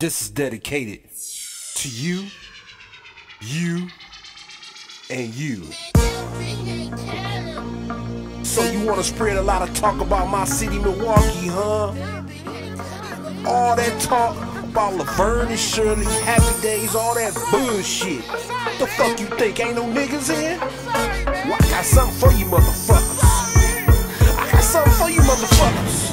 This is dedicated to you, you, and you. So you wanna spread a lot of talk about my city, Milwaukee, huh? All that talk about Laverne and Shirley, Happy Days, all that bullshit. What the fuck you think, ain't no niggas here? Well, I got something for you motherfuckers. I got something for you motherfuckers.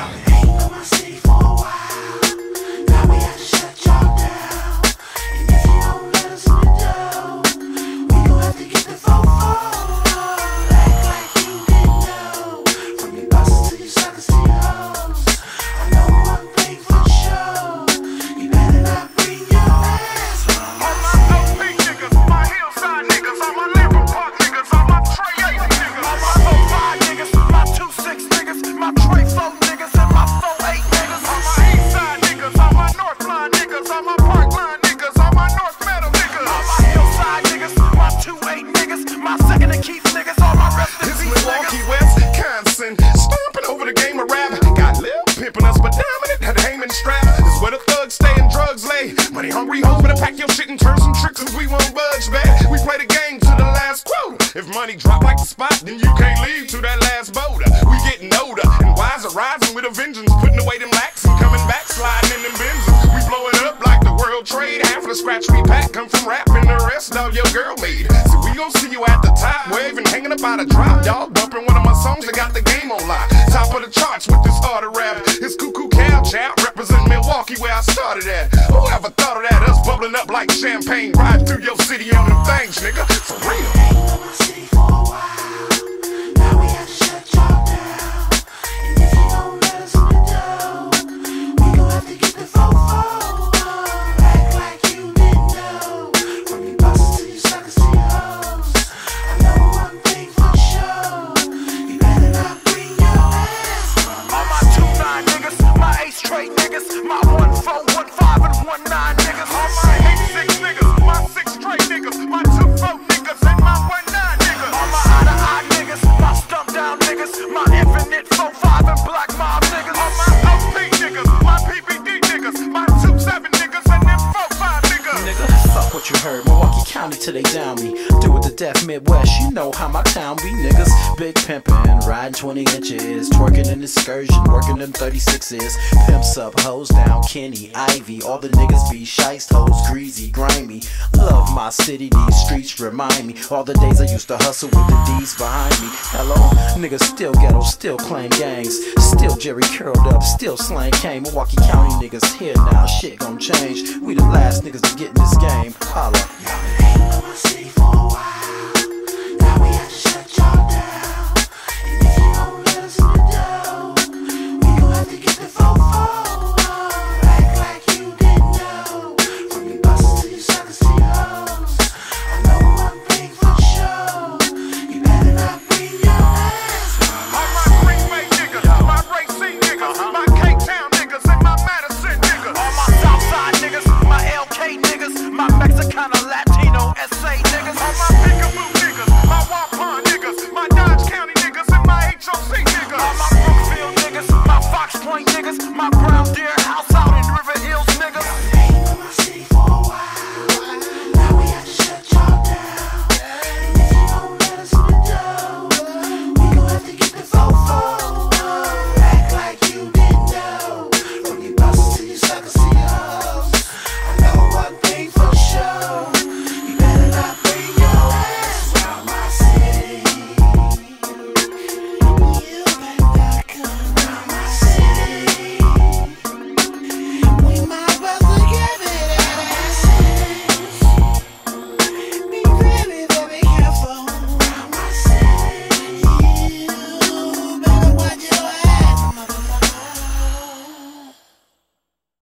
Money hungry hoes better pack your shit and turn some tricks, cause we won't budge back. We play the game to the last quota. If money drop like the spot, then you can't leave to that last boulder. We getting older and wiser, rising with a vengeance, putting away them lacks and coming back, sliding in them Benzes. We blow it up like the world trade. Half of the scratch we pack come from rap, and the rest all your girl made. So we gon' see you at the top, waving, hanging up by the drop, dog, bumping one of my songs that got the game on lock. Top of the charts with this harder rap. It's Cuckoo Cow Chow, represent Milwaukee where I started at. Whoever thought of that? Us bubbling up like champagne, riding through your city on them things, nigga. For real. What you heard, Milwaukee County till they down me. Do it the deaf Midwest, you know how my town be, niggas. Big pimpin', riding 20 inches, twerking an excursion, working them 36s. Pimps up, hoes down, Kenny, Ivy. All the niggas be shiest hoes, greasy, grimy. Love my city, these streets remind me all the days I used to hustle with the D's behind me. Hello, niggas still ghetto, still claim gangs, still Jerry curled up, still slang cane. Milwaukee County niggas here now, shit gon' change. We the last niggas to get in this game. Holla. Y'all been hating on my city for a while.